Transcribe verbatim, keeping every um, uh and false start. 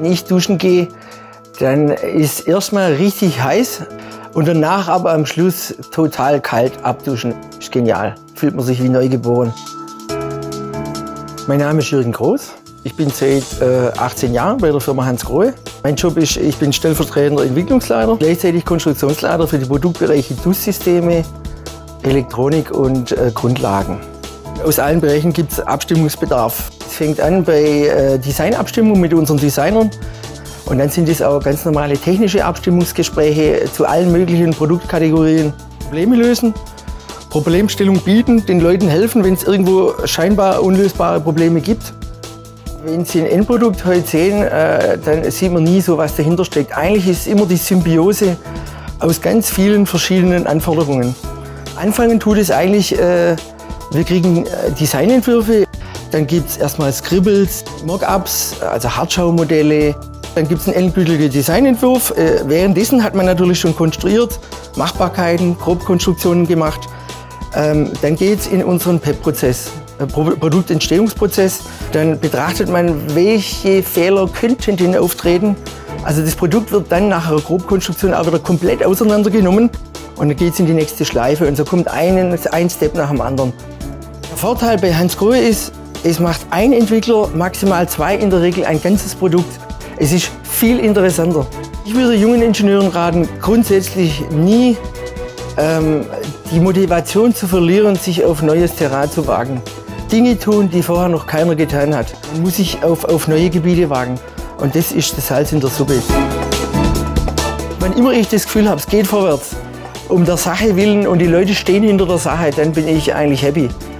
Wenn ich duschen gehe, dann ist erstmal richtig heiß und danach aber am Schluss total kalt abduschen. Ist genial, fühlt man sich wie neugeboren. Mein Name ist Jürgen Groß. Ich bin seit äh, achtzehn Jahren bei der Firma Hansgrohe. Mein Job ist, ich bin stellvertretender Entwicklungsleiter, gleichzeitig Konstruktionsleiter für die Produktbereiche Dusssysteme, Elektronik und äh, Grundlagen. Aus allen Bereichen gibt es Abstimmungsbedarf. Es fängt an bei äh, Designabstimmung mit unseren Designern und dann sind es auch ganz normale technische Abstimmungsgespräche zu allen möglichen Produktkategorien. Probleme lösen, Problemstellung bieten, den Leuten helfen, wenn es irgendwo scheinbar unlösbare Probleme gibt. Wenn Sie ein Endprodukt heute sehen, äh, dann sieht man nie so, was dahinter steckt. Eigentlich ist es immer die Symbiose aus ganz vielen verschiedenen Anforderungen. Anfangen tut es eigentlich, äh, wir kriegen äh, Designentwürfe, dann gibt es erstmal Scribbles, Mockups, also Hartschau-Modelle. Dann gibt es einen endgültigen Designentwurf. Äh, währenddessen hat man natürlich schon konstruiert, Machbarkeiten, Grobkonstruktionen gemacht. Ähm, dann geht es in unseren P E P-Prozess. Produktentstehungsprozess, dann betrachtet man, welche Fehler könnten denn auftreten. Also das Produkt wird dann nach einer Grobkonstruktion auch wieder komplett auseinandergenommen und dann geht es in die nächste Schleife und so kommt ein, ein Step nach dem anderen. Der Vorteil bei Hansgrohe ist, es macht ein Entwickler, maximal zwei in der Regel, ein ganzes Produkt. Es ist viel interessanter. Ich würde jungen Ingenieuren raten, grundsätzlich nie ähm, die Motivation zu verlieren, sich auf neues Terrain zu wagen. Dinge tun, die vorher noch keiner getan hat. Man muss sich auf, auf neue Gebiete wagen. Und das ist das Salz in der Suppe. Wann immer ich das Gefühl habe, es geht vorwärts, um der Sache willen und die Leute stehen hinter der Sache, dann bin ich eigentlich happy.